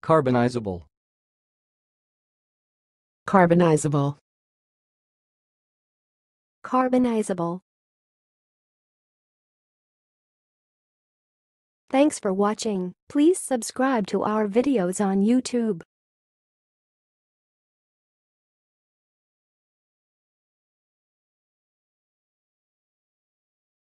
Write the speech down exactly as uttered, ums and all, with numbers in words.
Carbonisable. Carbonisable. Carbonisable. Thanks for watching. Please subscribe to our videos on YouTube.